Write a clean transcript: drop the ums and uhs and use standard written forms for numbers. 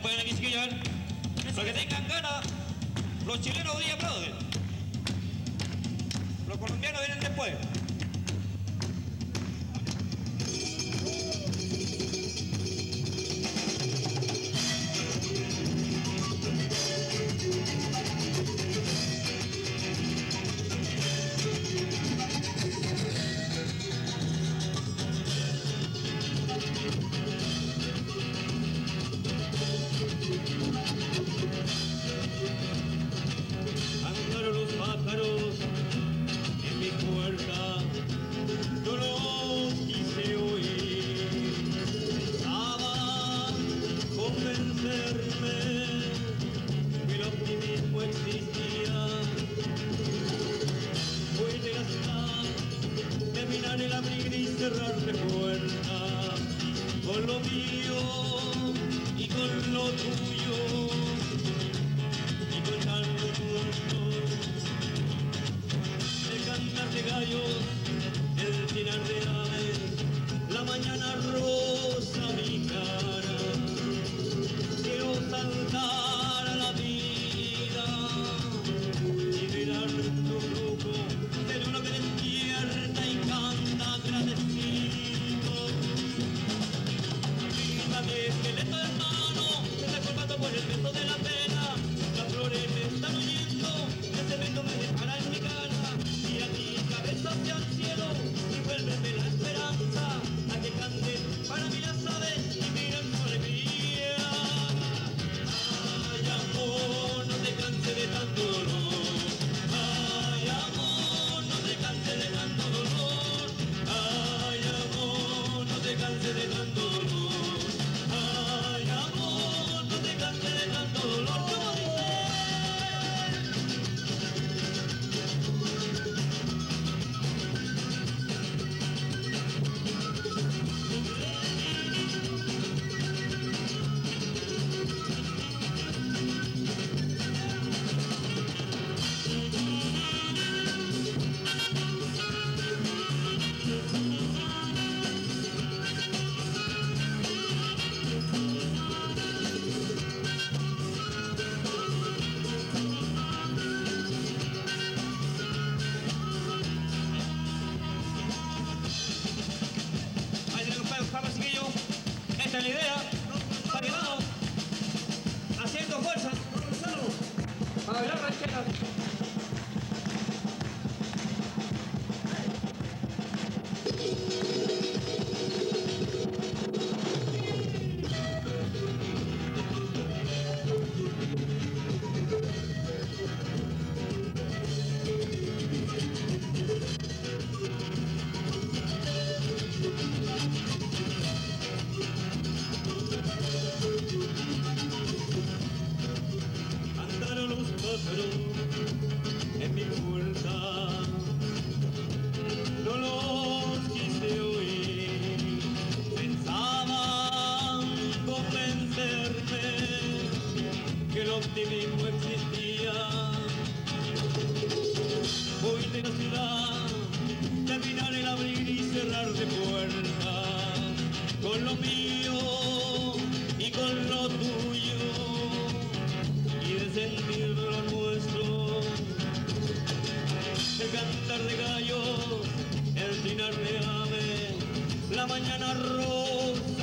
acompañan aquí, chiquillos, a ver. Los que tengan ganas, los chilenos hoy aplauden. Los colombianos vienen después. Cantaron los pájaros en mi puerta, yo los quise oír. Pensaba convencerme que el optimismo existía. Hoy de gastar, terminar el abrir y cerrar de puerta, con lo mío y con lo tuyo. El cantar de gallos, el tirar de aves, la mañana rosa mi cara. Quiero saltar a la vida y mirar tu grupo, ser uno que despierta y canta agradecido. Grita mi esqueleto hermano, se está colgando por el peso de la pena. Las flores me están oyendo, ese viento me dispara en mi cara. Mira mi cabeza hacia el cielo y vuélveme la esperanza a que cante para mí las aves y miren su alegría. Ay, amor, no te canses de tanto dolor. Ay, amor, no te canses de tanto dolor. Ay, amor, no te canses de tanto dolor. Ay, amor, no te canses de tanto dolor. ¿Cómo dice? Ahí tienen los palos, chiquillos. Esta es la idea. Para que vamos haciendo fuerza. Para bailar rancheras. Cantaron los pájaros en mi puerta, no los quise oír. Pensaban convencerme que el optimismo existía. Hoy de la ciudad, terminar el abrir y cerrar de puertas, con lo mío y con lo tuyo, y de sentir lo nuestro. El cantar de gallos, el trinar de aves, la mañana rosa